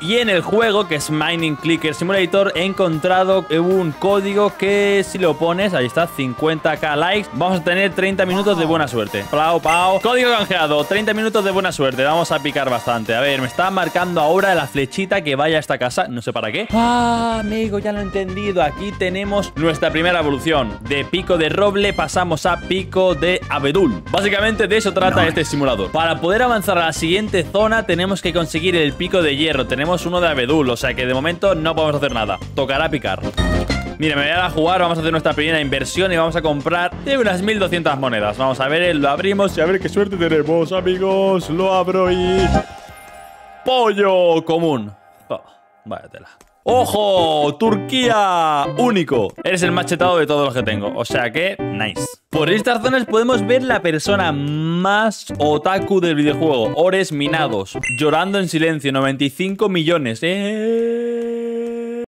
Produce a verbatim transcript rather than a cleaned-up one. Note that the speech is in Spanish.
Y en el juego, que es Mining Clicker Simulator, he encontrado un código que si lo pones, ahí está, cincuenta k likes, vamos a tener treinta minutos de buena suerte. Plau, pau. Código canjeado, treinta minutos de buena suerte. Vamos a picar bastante. A ver, me está marcando ahora la flechita que vaya a esta casa. No sé para qué. Ah, amigo, ya lo he entendido. Aquí tenemos nuestra primera evolución. De pico de roble pasamos a pico de abedul. Básicamente de eso trata no. este simulador. Para poder avanzar a la siguiente zona tenemos que conseguir el pico de hierro. Tenemos uno de abedul, o sea que de momento no podemos hacer nada. Tocará picar. Mira, me voy a dar a jugar, vamos a hacer nuestra primera inversión y vamos a comprar de unas mil doscientas monedas. Vamos a ver, lo abrimos y a ver qué suerte tenemos, amigos. Lo abro y... pollo común. Oh, vaya tela. ¡Ojo! ¡Turquía! ¡Único! Eres el más chetado de todos los que tengo. O sea que, nice. Por estas zonas podemos ver la persona más otaku del videojuego. Ores minados. Llorando en silencio. noventa y cinco millones. ¡Eh!